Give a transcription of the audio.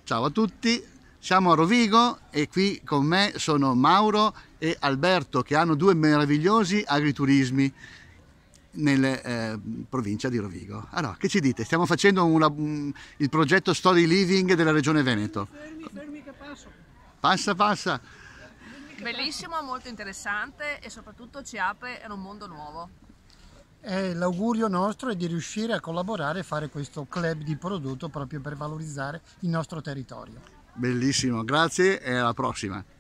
Ciao a tutti, siamo a Rovigo e qui con me sono Mauro e Alberto che hanno due meravigliosi agriturismi nella provincia di Rovigo. Allora, che ci dite? Stiamo facendo il progetto Story Living della Regione Veneto. Fermi che passo. Passa. Bellissimo, molto interessante e soprattutto ci apre a un mondo nuovo. L'augurio nostro è di riuscire a collaborare e fare questo club di prodotto proprio per valorizzare il nostro territorio. Bellissimo, grazie e alla prossima.